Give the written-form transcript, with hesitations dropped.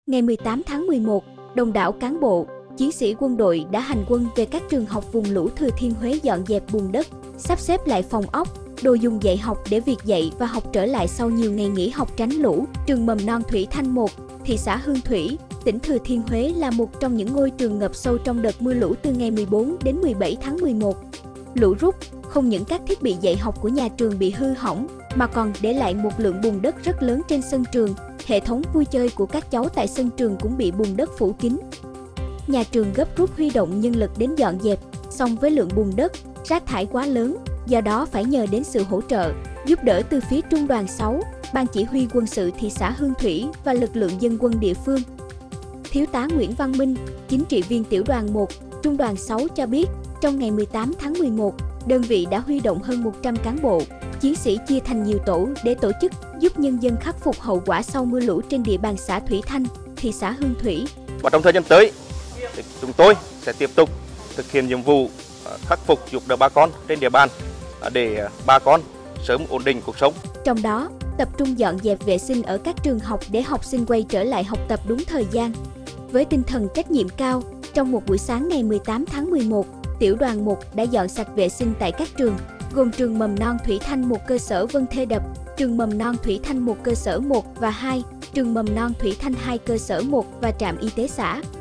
Ngày 18 tháng 11, đông đảo cán bộ, chiến sĩ quân đội đã hành quân về các trường học vùng lũ Thừa Thiên Huế dọn dẹp bùn đất, sắp xếp lại phòng ốc, đồ dùng dạy học để việc dạy và học trở lại sau nhiều ngày nghỉ học tránh lũ. Trường mầm non Thủy Thanh 1, thị xã Hương Thủy, tỉnh Thừa Thiên Huế là một trong những ngôi trường ngập sâu trong đợt mưa lũ từ ngày 14 đến 17 tháng 11. Lũ rút, không những các thiết bị dạy học của nhà trường bị hư hỏng, mà còn để lại một lượng bùn đất rất lớn trên sân trường. Hệ thống vui chơi của các cháu tại sân trường cũng bị bùn đất phủ kín. Nhà trường gấp rút huy động nhân lực đến dọn dẹp, song với lượng bùn đất, rác thải quá lớn, do đó phải nhờ đến sự hỗ trợ, giúp đỡ từ phía Trung đoàn 6, Ban Chỉ huy quân sự thị xã Hương Thủy và lực lượng dân quân địa phương. Thiếu tá Nguyễn Văn Minh, chính trị viên tiểu đoàn 1, Trung đoàn 6 cho biết, trong ngày 18 tháng 11, đơn vị đã huy động hơn 100 cán bộ, chiến sĩ chia thành nhiều tổ để tổ chức giúp nhân dân khắc phục hậu quả sau mưa lũ trên địa bàn xã Thủy Thanh, thị xã Hương Thủy. Và trong thời gian tới, chúng tôi sẽ tiếp tục thực hiện nhiệm vụ khắc phục giúp đỡ bà con trên địa bàn để bà con sớm ổn định cuộc sống. Trong đó, tập trung dọn dẹp vệ sinh ở các trường học để học sinh quay trở lại học tập đúng thời gian. Với tinh thần trách nhiệm cao, trong một buổi sáng ngày 18 tháng 11, tiểu đoàn 1 đã dọn sạch vệ sinh tại các trường, gồm trường mầm non Thủy Thanh 1 cơ sở Vân Thê Đập, trường mầm non Thủy Thanh 1 cơ sở 1 và 2, trường mầm non Thủy Thanh 2 cơ sở 1 và trạm y tế xã.